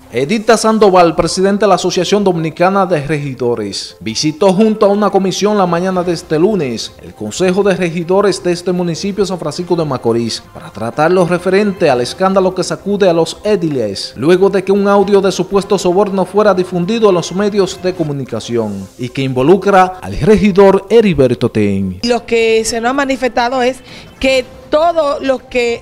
Edita Sandoval, presidente de la Asociación Dominicana de Regidores, visitó junto a una comisión la mañana de este lunes el Consejo de Regidores de este municipio San Francisco de Macorís para tratar lo referente al escándalo que sacude a los édiles luego de que un audio de supuesto soborno fuera difundido en los medios de comunicación y que involucra al regidor Heriberto Ten. Lo que se nos ha manifestado es que todo lo que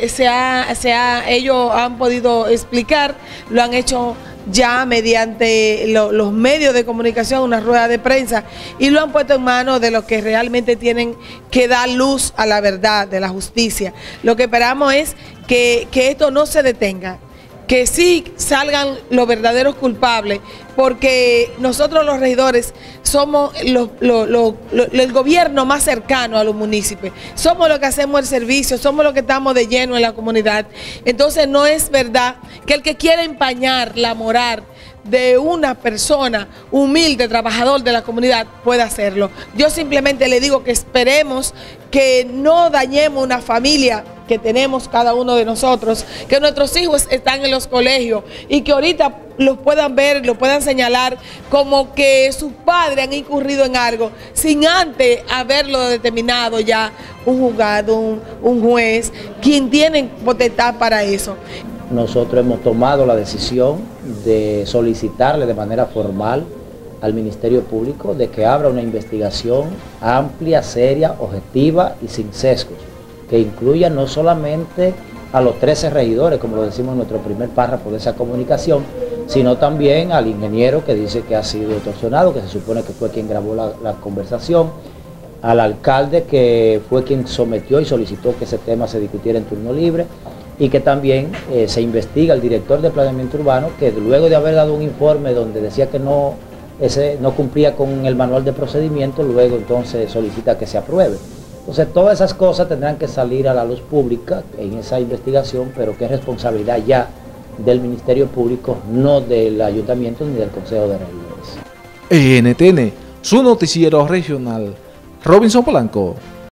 ellos han podido explicar lo han hecho ya mediante los medios de comunicación, una rueda de prensa, y lo han puesto en manos de los que realmente tienen que dar luz a la verdad, de la justicia. Lo que esperamos es que esto no se detenga, que sí salgan los verdaderos culpables, porque nosotros los regidores somos el gobierno más cercano a los municipios, somos los que hacemos el servicio, somos los que estamos de lleno en la comunidad. Entonces no es verdad que el que quiera empañar la moral de una persona humilde, trabajador de la comunidad, pueda hacerlo. Yo simplemente le digo que esperemos que no dañemos una familia que tenemos cada uno de nosotros, que nuestros hijos están en los colegios y que ahorita los puedan ver, los puedan señalar como que sus padres han incurrido en algo sin antes haberlo determinado ya un juzgado, un juez, quien tiene potestad para eso. Nosotros hemos tomado la decisión de solicitarle de manera formal al Ministerio Público de que abra una investigación amplia, seria, objetiva y sin sesgos, que incluya no solamente a los 13 regidores, como lo decimos en nuestro primer párrafo de esa comunicación, sino también al ingeniero que dice que ha sido extorsionado, que se supone que fue quien grabó la conversación, al alcalde que fue quien sometió y solicitó que ese tema se discutiera en turno libre, y que también se investiga al director de planeamiento urbano, que luego de haber dado un informe donde decía que no cumplía con el manual de procedimiento, luego entonces solicita que se apruebe. Entonces todas esas cosas tendrán que salir a la luz pública en esa investigación, pero que es responsabilidad ya del Ministerio Público, no del Ayuntamiento ni del Consejo de Regidores. NTN, su noticiero regional, Robinson Polanco.